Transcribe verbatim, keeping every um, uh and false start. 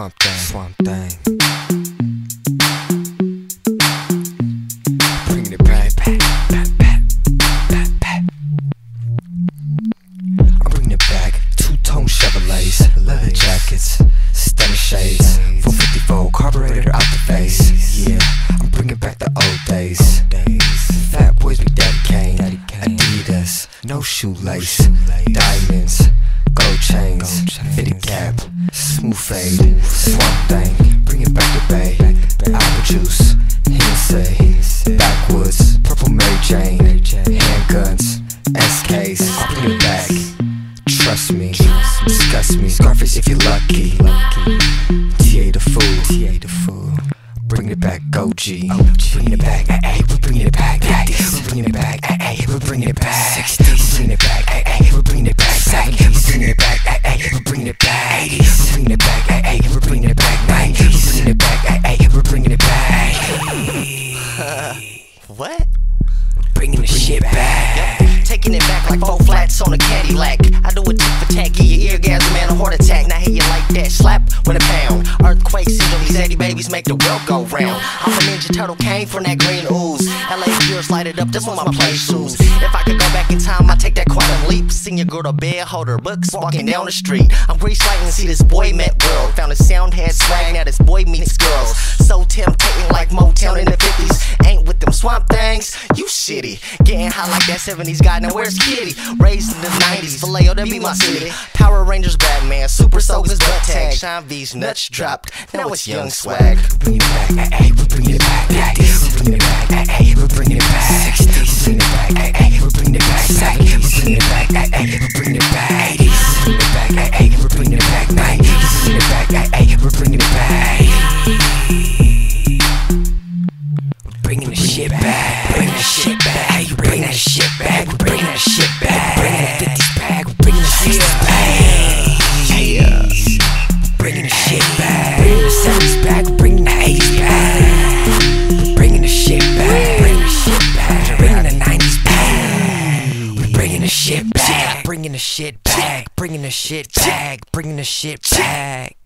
Swamp Thing, Swamp Thing. Bringing it back, back, back, back, back, back. I'm bringing it back. Two-tone Chevrolets, leather jackets, stunning shades, four fifty-four carburetor out the face. Yeah, I'm bringing back the old days. Fat boys be Daddy Kane, Adidas, no shoelace, diamonds, gold chains, fitted cap, smooth fade, Swamp Thing, bringing back the bay, apple juice, Hennessy, backwoods, purple Mary Jane, handguns, S Ks, I'll bring it back. Trust me, disgust me, Scarface if you're lucky. T A the fool, T A the fool. Bringing it back, O G. Bringing it back, ayy, we're bringing it back. We're bringing it back, ayy, we're bringing it back. sixties, we're bringing it back, ayy, we're bringing it back. seventies, we're bringing it back, ayy, we're bringing it back. eighties, we're bringing it back, ayy, we're bringing it back. nineties, we're bringing it back, ayy, we're bringing it back. What? Bringing the shit back. Yep. Taking it back like four flats on a Cadillac. I do a tick for tack, give you eargasm and a heart attack. Now hear you like that, slap with a pound. Earthquake syndrome, these eighty babies make the world go round. I'm from Ninja Turtle, came from that green ooze. L A girls light it up, that's one of my play shoes. If I could go back in time, I'd take that quantum leap. Seen your girl to bed, hold her books, walking down the street. I'm grease lighting to see this boy met world. Found a sound, had swag, now this boy meets girls. So temptating like Motown in the fifties. Ain't with them Swamp Things, you shitty. Getting high like that seventies guy, now where's Kitty? Raised in the nineties, Vallejo, that be my city. Power Rangers, Batman, Super Soakers, butt tag. Shine V's nuts dropped, now it's Young Swag. Bring it back, ayy, we're bringing it back. We're bringing it back, ayy, we're bringing it back. sixties, we're bringing it back, ayy, we're bringing it back. seventies, we're bringing it back, ayy, we're bringing it back. eighties, we're bringing it back, ayy, we're bringing it back. nineties, we're bringing it back, ayy, we're bringing it back. Bringing the shit back, bringing the shit back. Hey, you bringing that shit back? We're bringing that shit back. Bringing the fifties back, we're bringing the sixties back. Yeah, bringing the shit back. Bringing the seventies back, we're bringing the eighties back. We're bringing the shit back, bringing the shit back. Bringing the nineties back. We're bringing the shit back, bringing the shit back, bringing the shit back, bringing the shit back.